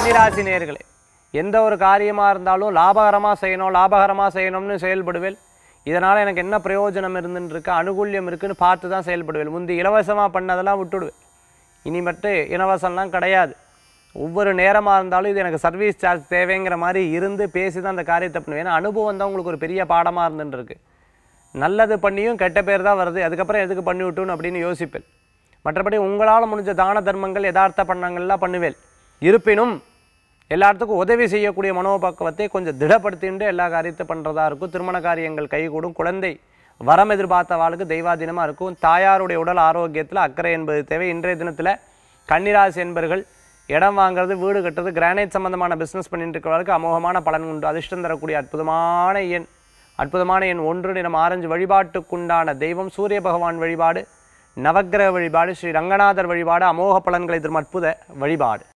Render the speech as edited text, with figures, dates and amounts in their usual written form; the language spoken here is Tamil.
கன்னிராசி நேயர்களே, எந்த ஒரு காரியமாக இருந்தாலும் லாபகரமாக செய்யணும்னு செயல்படுவேன். இதனால் எனக்கு என்ன பிரயோஜனம் இருந்துருக்கு, அனுகூல்யம் இருக்குன்னு பார்த்து தான் செயல்படுவேன். முந்தி இலவசமாக பண்ணதெல்லாம் விட்டுடுவேன். இனிமேட்டு இலவசம்லாம் கிடையாது. ஒவ்வொரு நேரமாக இருந்தாலும் இது எனக்கு சர்வீஸ் சார்ஜ் தேவைங்கிற மாதிரி இருந்து பேசி தான் அந்த காரியத்தை பண்ணுவேன். ஏன்னா அனுபவம் தான் உங்களுக்கு ஒரு பெரிய பாடமாக இருந்துருக்கு. நல்லது பண்ணியும் கெட்ட பேர் தான் வருது, அதுக்கப்புறம் எதுக்கு பண்ணி விட்டுன்னு அப்படின்னு யோசிப்பேன். மற்றபடி உங்களால் முடிஞ்ச தான தர்மங்கள் யதார்த்த பண்ணங்கள்லாம் பண்ணுவேன். இருப்பினும் எல்லாத்துக்கும் உதவி செய்யக்கூடிய மனோபக்குவத்தை கொஞ்சம் திடப்படுத்திட்டு எல்லா காரியத்தை பண்ணுறதா இருக்கும். திருமண காரியங்கள் கைகூடும். குழந்தை வரம் எதிர்பார்த்தவாளுக்கு தெய்வாதீனமாக இருக்கும். தாயாருடைய உடல் ஆரோக்கியத்தில் அக்கறை என்பது தேவை. இன்றைய தினத்தில் கன்னிராசி என்பர்கள் இடம் வாங்குறது, வீடு கட்டுறது, கிரானைட் சம்பந்தமான பிஸ்னஸ் பண்ணிட்டு இருக்கிறவர்களுக்கு அமோகமான பலன் உண்டு. அதிர்ஷ்டம் தரக்கூடிய அற்புதமான எண் 1. நிறம் ஆரஞ்சு. வழிபாட்டுக்குண்டான தெய்வம் சூரிய பகவான் வழிபாடு, நவக்கிரக வழிபாடு, ஸ்ரீ ரங்கநாதர் வழிபாடு அமோக பலன்களை தரும் அற்புத வழிபாடு.